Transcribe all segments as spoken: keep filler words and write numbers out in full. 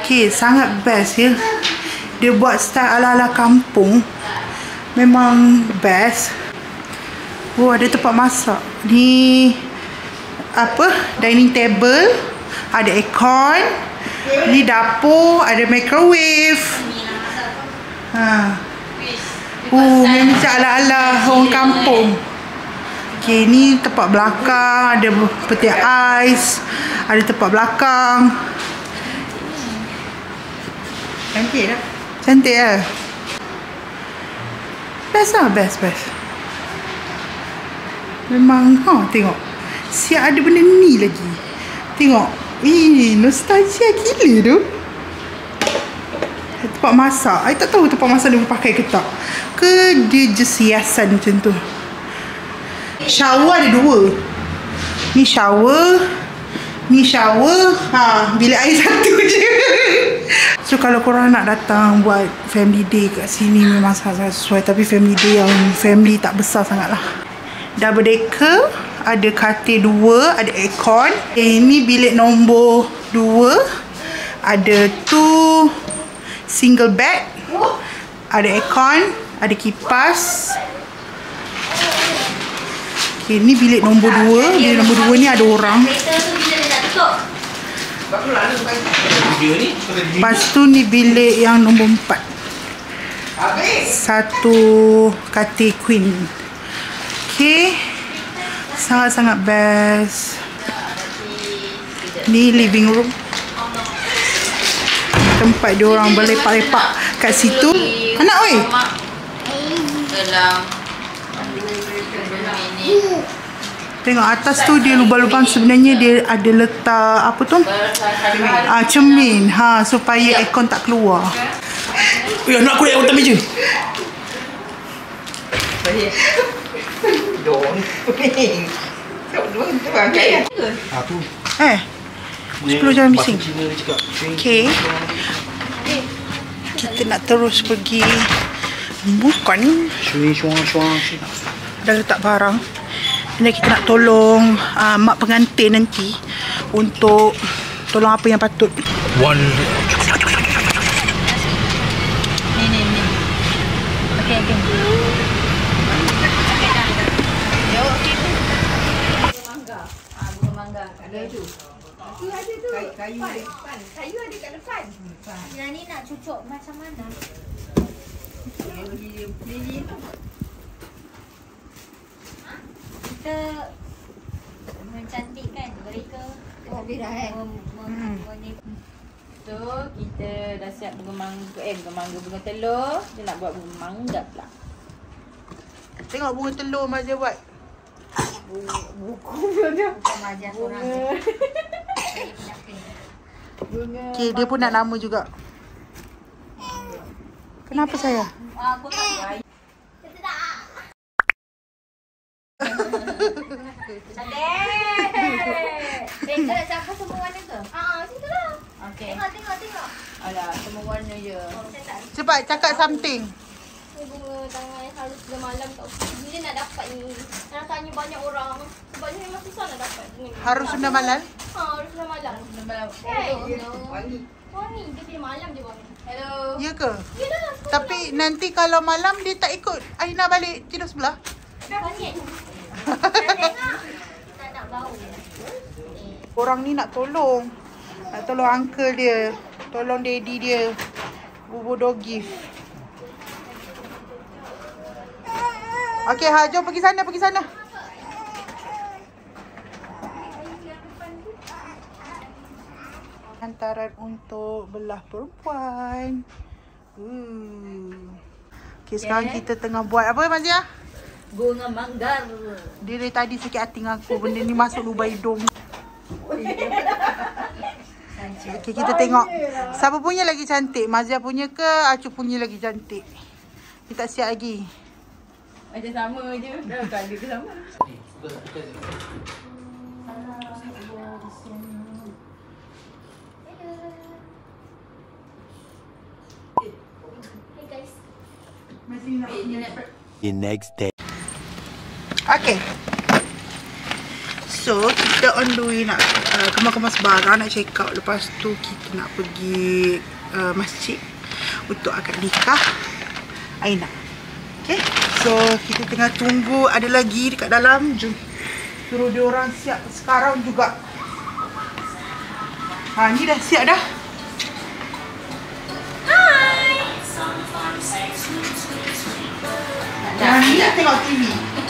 Okay, sangat best ya. Dia buat style ala-ala kampung. Memang best. Oh, ada tempat masak. Ni apa? Dining table. Ada aircon. Ni dapur. Ada microwave. Ha. Oh, memang macam ala-ala orang kampung. Okay, ni tempat belakang. Ada peti ais. Ada tempat belakang. Cantik tak? Cantik lah. Best lah, best, best. Memang, ha, tengok. Siap ada benda ni lagi. Tengok. Eh, nostalgia gila tu. Tempat masak. I tak tahu tempat masak dia pakai ke tak. Ke dia just hiasan macam tu. Shower ada dua. Ni shower. Ni shower. Ha, bilik air satu je. So kalau korang nak datang buat family day kat sini memang sangat sesuai. Tapi family day yang family tak besar sangat lah. Double decker. Ada katil dua. Ada aircon. Okay, ini bilik nombor dua. Ada two single bed. Ada aircon. Ada kipas. Okay, ni bilik nombor dua. Bilik nombor dua ni ada orang. Lepas tu ni bilik yang nombor empat. Satu katil queen. Okay. Sangat-sangat best. Ni living room. Tempat dia orang berlepak-lepak kat situ. Anak oi. Tengok atas tu dia lubang-lubang, sebenarnya dia ada letak apa tu? Ah, cermin. Ha, supaya aircon tak keluar. Eh, anak aku naik atas meja. Aku. Eh. sepuluh jangan bising. Okay. Kita nak terus pergi bukan. Dah letak barang. Dan kita nak tolong uh, mak pengantin nanti untuk tolong apa yang patut. One. Ni ni ni. Okey okey. Yo okey. Mangga. Ah bunga mangga. Ada tu. Tu ada tu. Kayu ada depan. Kayu ada kat depan. Yang ni nak cucuk macam mana? Lili lili. Kita mencantikkan mereka. Habis dah kan? Hmm. So, kita dah siap bunga mangga. Eh, bunga mangga, bunga telur. Dia nak buat bunga mangga pula. Tengok bunga telur Mazia buat. Buku dia. Bukan Mazia korang. Bunga. Okay, dia pun nak nama juga. Kenapa saya? Aku tak buat. Eh, kau nak campur semua warna ke? Haa, macam tu lah. Okey. Tengok, tengok, tengok. Alah, semua warna je. Cepat cakap something. Ni bunga tangan harus sudah malam tak okey. Bila nak dapat ni? Nak tanya banyak orang. Sebabnya memang susah nak dapat ni. Harus sudah malam? Ha, harus sudah malam. Nampak Hey. wangi. Wangi. Dia bila malam je wangi. Hello. Ya ke? Yelah. Tapi nanti kalau malam dia tak ikut Aina balik tidur sebelah. Banyek. Nak tengok. Tak nak bau. Orang ni nak tolong. Nak tolong uncle dia. Tolong daddy dia. Bubur dogif. Okey, ha, jom pergi sana, pergi sana. Hantaran untuk belah perempuan. Uh. Okey, sekarang Yeah. kita tengah buat apa, Mazia? Bunga mangga. Dia dari tadi sakit hati dengan aku. Benda ni masuk lubang hidung. Okey, kita tengok. Siapa punya lagi cantik? Mazia punya ke Acu punya lagi cantik? Kita tak siap lagi. Macam sama je. Dah kali ke sama. Hey guys. The next day. Okay. So So kita on the way nak uh, kemas-kemas barang, nak check out. Lepas tu kita nak pergi uh, masjid untuk akad nikah Aina. Okay, so kita tengah tunggu, ada lagi dekat dalam. Jom suruh dia orang siap sekarang juga. Ha, ni dah siap dah. Hai. Yang ni nak tengok T V.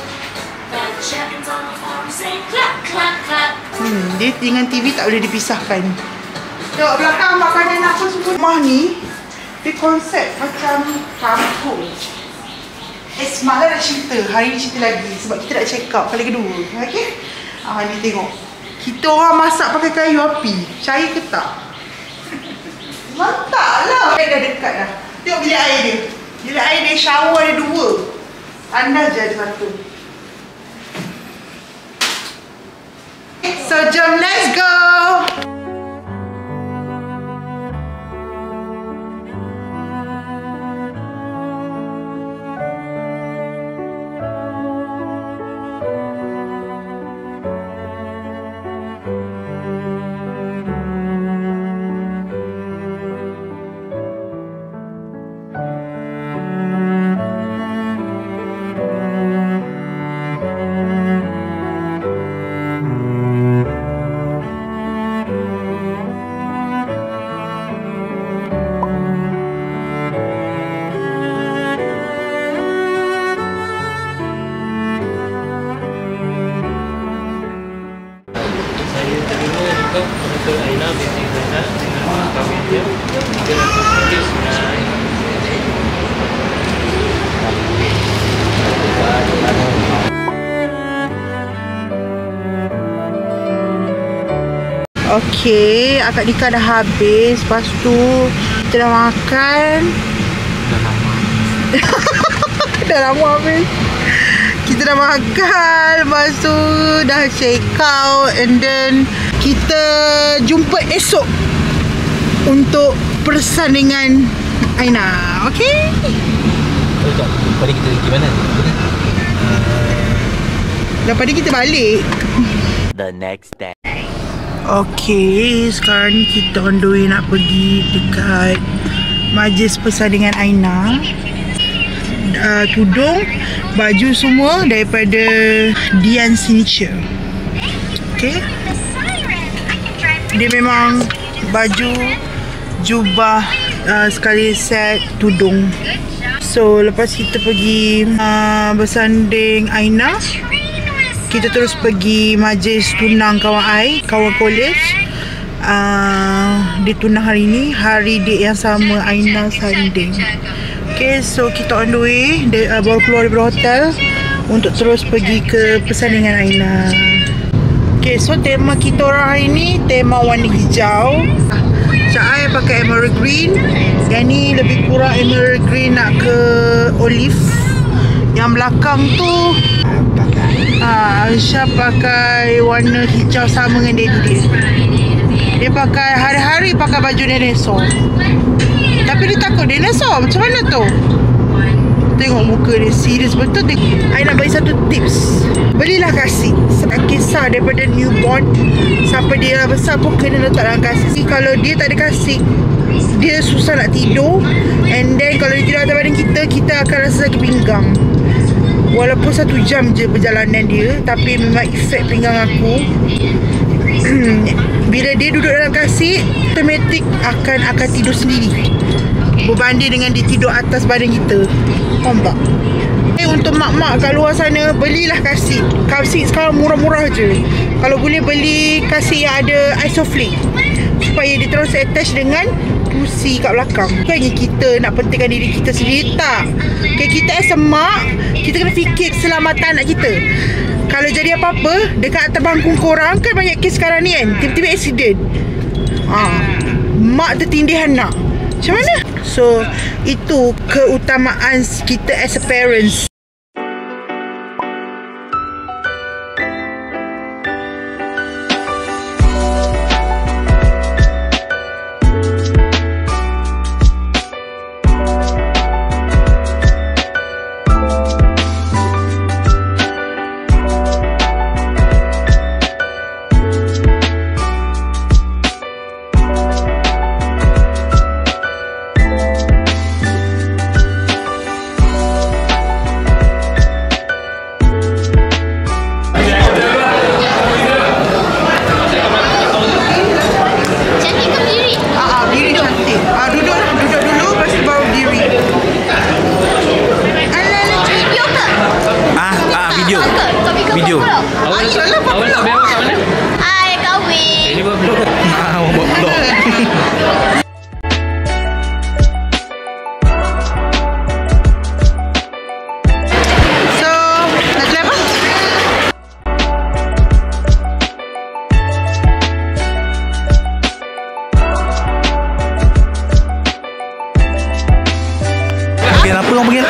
Klak, klak, klak. Hmm, dia dengan T V tak boleh dipisahkan. Tengok belakang makanan apa semua. Rumah ni, dia konsep macam kampung. Eh, semalam dah cerita, hari ni cerita lagi. Sebab kita nak check out kali kedua. Okay? Ah, ni tengok. Kita orang masak pakai kayu api. Percaya ke tak? Mantap lah. Dah dekat dah. Tengok bilik air dia. Bilik air dia, shower ada dua. Anda je ada satu. So jom, let's go. Untuk Aina binti Zainal dengan mas kawin dia tiga ratus ringgit tunai. Okay, akad nikah dah habis. Lepas tu kita dah makan. Dah lama. Dah lama habis. Kita dah makan. Lepas tu dah check out. And then kita jumpa esok untuk persandingan Aina. Okay? Oh, tak. Lepas ni kita pergi mana? Lepas ni kita balik. The next day. Okay, sekarang ni kita on the way nak pergi dekat majlis persandingan Aina. Uh, tudung, baju semua daripada Dian Signature. Okay. Dia memang baju, jubah, uh, sekali set tudung. So lepas kita pergi uh, bersanding Aina, kita terus pergi majlis tunang kawan I, kawan college. uh, Dia tunang hari ni, hari date yang sama Aina sanding. Okay, so kita on the way. Dia uh, baru keluar daripada hotel untuk terus pergi ke persandingan Aina. Okay, so tema kita orang hari ni tema warna hijau. Cak I pakai emerald green. Yang ni lebih kurang emerald green nak ke olive. Yang belakang tu Ah, Aisyah pakai warna hijau sama dengan daddy dia. Dia pakai hari-hari pakai baju dinosaur. Tapi dia takut dinosaur. Macam mana tu? Tengok muka dia serius betul. Tengok. I nak bagi satu tips. Belilah kasih. Kisah daripada newborn sampai dia besar pun kena letak dalam kasih. Kalau dia tak ada kasih, dia susah nak tidur. And then kalau dia tidur atas badan kita, kita akan rasa sakit pinggang. Walaupun satu jam je perjalanan dia, tapi memang efek pinggang aku. Bila dia duduk dalam kasih, automatik akan akan tidur sendiri, berbanding dengan dia tidur atas badan kita. Faham tak? Eh, untuk mak-mak kat luar sana, belilah kasih. Kasih sekarang murah-murah je. Kalau boleh beli kasih yang ada isoflake, supaya dia terus attach dengan kerusi kat belakang. Bukannya kita nak pentingkan diri kita sendiri, tak. Okay, kita as a mak, kita kena fikir keselamatan anak kita. Kalau jadi apa-apa dekat atas bangku korang, kan banyak kes sekarang ni kan, tiba-tiba accident. ha, Mak tertindih anak, macam mana? So itu keutamaan kita as a parents.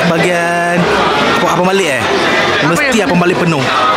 bahagian apa, apa balik eh. Mesti yang- apa balik penuh.